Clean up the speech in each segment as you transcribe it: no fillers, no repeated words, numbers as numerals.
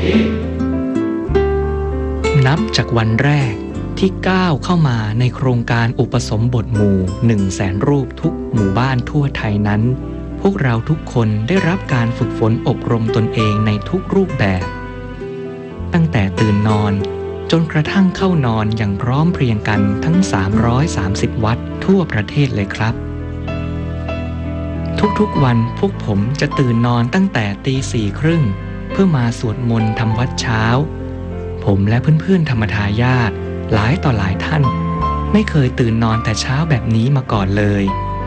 นับจากวันแรกที่ก้าวเข้ามาในโครงการอุปสมบทหมู่ 100,000 รูปทุกหมู่บ้านทั่วไทยนั้นพวกเราทุกคนได้รับการฝึกฝนอบรมตนเองในทุกรูปแบบตั้งแต่ตื่นนอนจนกระทั่งเข้านอนอย่างพร้อมเพรียงกันทั้ง330วัดทั่วประเทศเลยครับทุกๆวันพวกผมจะตื่นนอนตั้งแต่ตี 4:30เพื่อมาสวดมนต์ทำวัดเช้าผมและเพื่อนๆธรรมทายาทหลายต่อหลายท่านไม่เคยตื่นนอนแต่เช้าแบบนี้มาก่อนเลย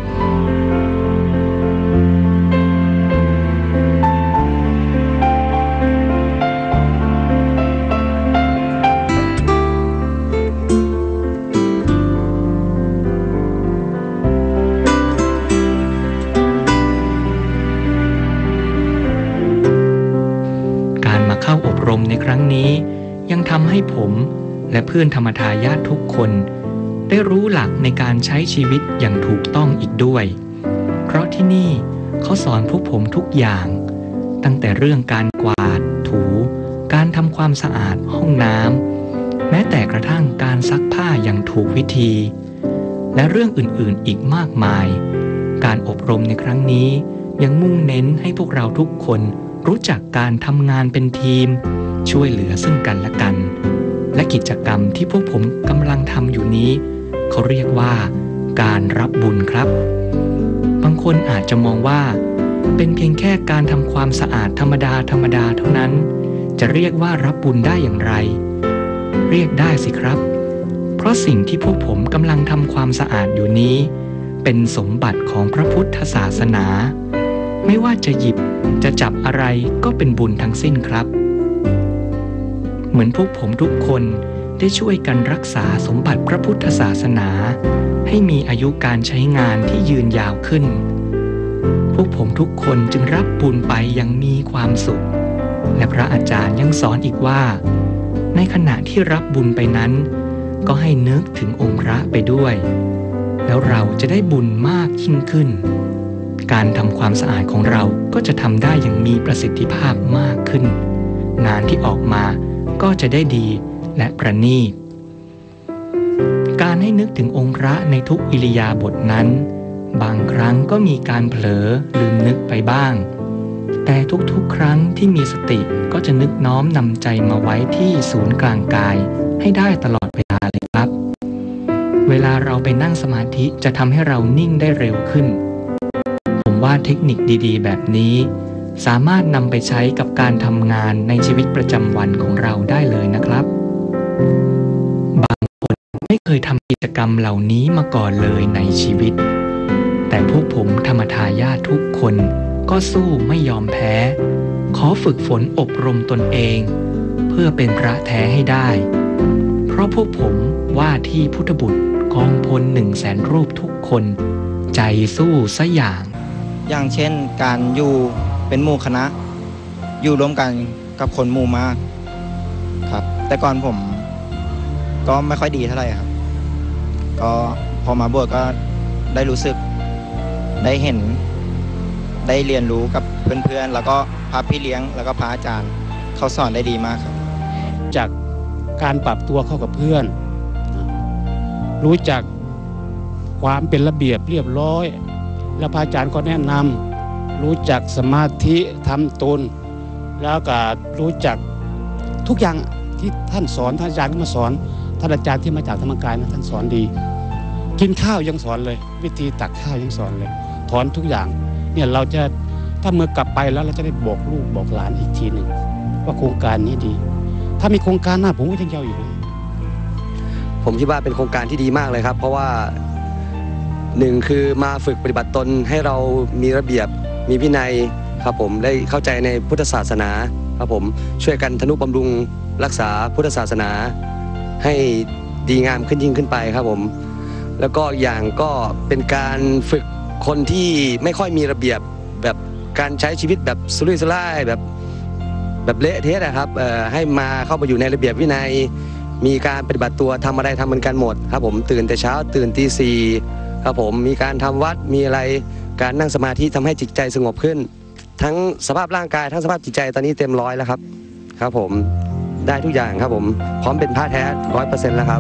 เข้าอบรมในครั้งนี้ยังทำให้ผมและเพื่อนธรรมทายาททุกคนได้รู้หลักในการใช้ชีวิตอย่างถูกต้องอีกด้วยเพราะที่นี่เขาสอนพวกผมทุกอย่างตั้งแต่เรื่องการกวาดถูการทำความสะอาดห้องน้ำแม้แต่กระทั่งการซักผ้าอย่างถูกวิธีและเรื่องอื่นๆอีกมากมายการอบรมในครั้งนี้ยังมุ่งเน้นให้พวกเราทุกคนรู้จักการทำงานเป็นทีมช่วยเหลือซึ่งกันและกันและกิจกรรมที่พวกผมกำลังทำอยู่นี้เขาเรียกว่าการรับบุญครับบางคนอาจจะมองว่าเป็นเพียงแค่การทำความสะอาดธรรมดาเท่านั้นจะเรียกว่ารับบุญได้อย่างไรเรียกได้สิครับเพราะสิ่งที่พวกผมกำลังทำความสะอาดอยู่นี้เป็นสมบัติของพระพุทธศาสนาไม่ว่าจะหยิบจะจับอะไรก็เป็นบุญทั้งสิ้นครับเหมือนพวกผมทุกคนได้ช่วยกันรักษาสมบัติพระพุทธศาสนาให้มีอายุการใช้งานที่ยืนยาวขึ้นพวกผมทุกคนจึงรับบุญไปอย่างมีความสุขและพระอาจารย์ยังสอนอีกว่าในขณะที่รับบุญไปนั้นก็ให้นึกถึงองค์พระไปด้วยแล้วเราจะได้บุญมากยิ่งขึ้นการทำความสะอาดของเราก็จะทำได้อย่างมีประสิทธิภาพมากขึ้นงานที่ออกมาก็จะได้ดีและประณีตการให้นึกถึงองค์พระในทุกอิริยาบถนั้นบางครั้งก็มีการเผลอลืมนึกไปบ้างแต่ทุกๆครั้งที่มีสติก็จะนึกน้อมนำใจมาไว้ที่ศูนย์กลางกายให้ได้ตลอดเวลาเลยครับเวลาเราไปนั่งสมาธิจะทำให้เรานิ่งได้เร็วขึ้นผมว่าเทคนิคดีๆแบบนี้สามารถนำไปใช้กับการทำงานในชีวิตประจำวันของเราได้เลยนะครับบางคนไม่เคยทำกิจกรรมเหล่านี้มาก่อนเลยในชีวิตแต่พวกผมธรรมทายาททุกคนก็สู้ไม่ยอมแพ้ขอฝึกฝนอบรมตนเองเพื่อเป็นพระแท้ให้ได้เพราะพวกผมว่าที่พุทธบุตรกองพล100,000 รูปทุกคนใจสู้ซะอย่างเช่นการอยู่เป็นหมู่คณะอยู่ร่วมกันกับคนหมู่มากครับแต่ก่อนผมก็ไม่ค่อยดีเท่าไหร่ครับก็พอมาบวชก็ได้รู้สึกได้เห็นได้เรียนรู้กับเพื่อนๆแล้วก็พระพี่เลี้ยงแล้วก็พระอาจารย์เขาสอนได้ดีมากครับจากการปรับตัวเข้ากับเพื่อนรู้จักความเป็นระเบียบเรียบร้อยแล้วพระอาจารย์ก็แนะนำรู้จักสมาธิทำตนแล้วก็รู้จักทุกอย่างที่ท่านสอนท่านอาจารย์ก็มาสอนท่านอาจารย์ที่มาจากธรรมกายนะท่านสอนดีกินข้าวยังสอนเลยวิธีตักข้าวยังสอนเลยถอนทุกอย่างเนี่ยเราจะถ้าเมื่อกลับไปแล้วเราจะได้บอกลูกบอกหลานอีกทีหนึ่งว่าโครงการนี้ดีถ้ามีโครงการหน้าผมก็ยังยาวอยู่ผมคิดว่าเป็นโครงการที่ดีมากเลยครับเพราะว่าหนึ่งคือมาฝึกปฏิบัติตนให้เรามีระเบียบมีวินัยครับผมได้เข้าใจในพุทธศาสนาครับผมช่วยกันทนุบำรุงรักษาพุทธศาสนาให้ดีงามขึ้นยิ่งขึ้นไปครับผมแล้วก็อย่างก็เป็นการฝึกคนที่ไม่ค่อยมีระเบียบแบบการใช้ชีวิตแบบสุรุ่ยสุร่ายแบบเละเทะนะครับให้มาเข้ามาอยู่ในระเบียบวินัยมีการปฏิบัติตัวทำอะไรทำเหมือนกันหมดครับผมตื่นแต่เช้าตื่นตี 4ครับผมมีการทำวัดมีอะไรการนั่งสมาธิทำให้จิตใจสงบขึ้นทั้งสภาพร่างกายทั้งสภาพจิตใจตอนนี้เต็มร้อยแล้วครับครับผมได้ทุกอย่างครับผมพร้อมเป็นพระแท้ 100% แล้วครับ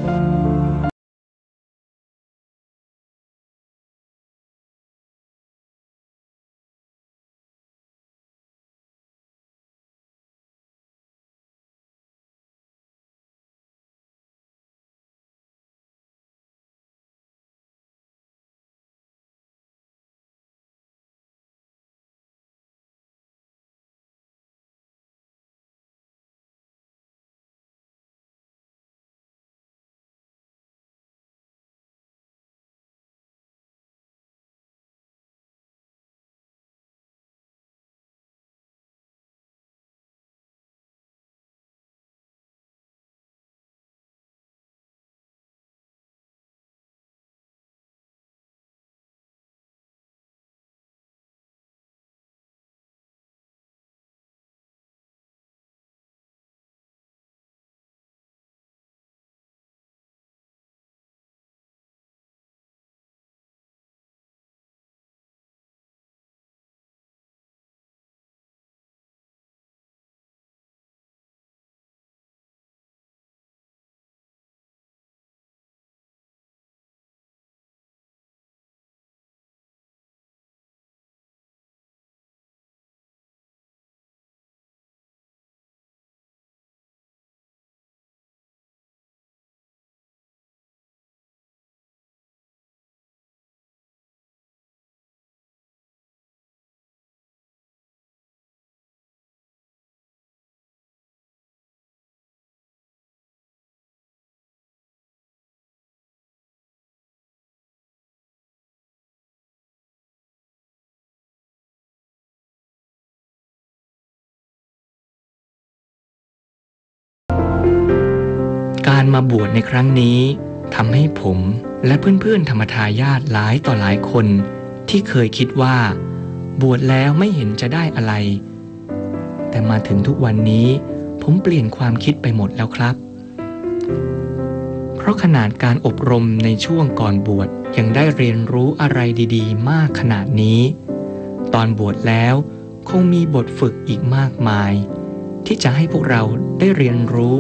การมาบวชในครั้งนี้ทำให้ผมและเพื่อนๆธรรมทายาทหลายต่อหลายคนที่เคยคิดว่าบวชแล้วไม่เห็นจะได้อะไร แต่มาถึงทุกวันนี้ผมเปลี่ยนความคิดไปหมดแล้วครับเพราะขนาดการอบรมในช่วงก่อนบวชยังได้เรียนรู้อะไรดีๆมากขนาดนี้ตอนบวชแล้วคงมีบทฝึกอีกมากมายที่จะให้พวกเราได้เรียนรู้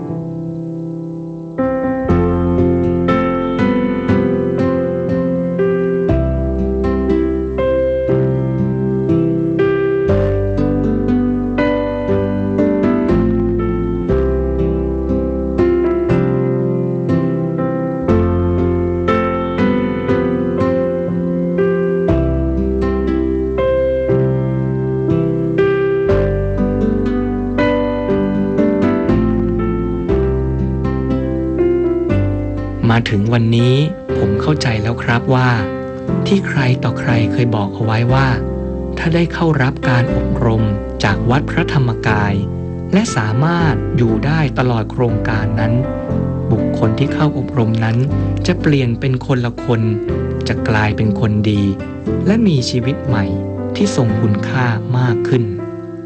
มาถึงวันนี้ผมเข้าใจแล้วครับว่าที่ใครต่อใครเคยบอกเอาไว้ว่าถ้าได้เข้ารับการอบรมจากวัดพระธรรมกายและสามารถอยู่ได้ตลอดโครงการนั้นบุคคลที่เข้าอบรมนั้นจะเปลี่ยนเป็นคนละคนจะกลายเป็นคนดีและมีชีวิตใหม่ที่ทรงคุณค่ามากขึ้น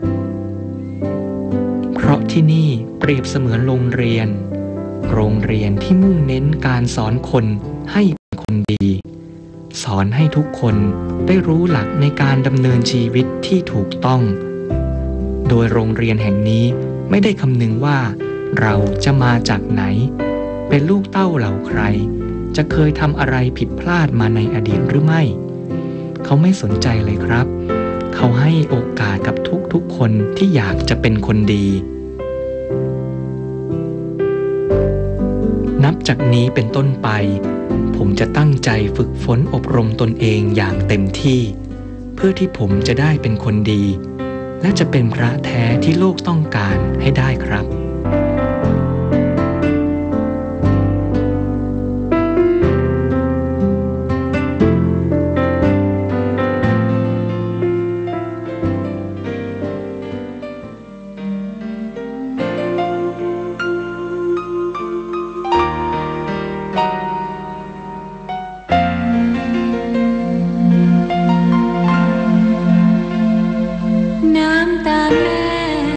เพราะที่นี่เปรียบเสมือนโรงเรียนที่มุ่งเน้นการสอนคนให้เป็นคนดีสอนให้ทุกคนได้รู้หลักในการดำเนินชีวิตที่ถูกต้องโดยโรงเรียนแห่งนี้ไม่ได้คำนึงว่าเราจะมาจากไหนเป็นลูกเต้าเหล่าใครจะเคยทำอะไรผิดพลาดมาในอดีตหรือไม่เขาไม่สนใจเลยครับเขาให้โอกาสกับทุกคนที่อยากจะเป็นคนดีนับจากนี้เป็นต้นไปผมจะตั้งใจฝึกฝนอบรมตนเองอย่างเต็มที่เพื่อที่ผมจะได้เป็นคนดีและจะเป็นพระแท้ที่โลกต้องการให้ได้ครับ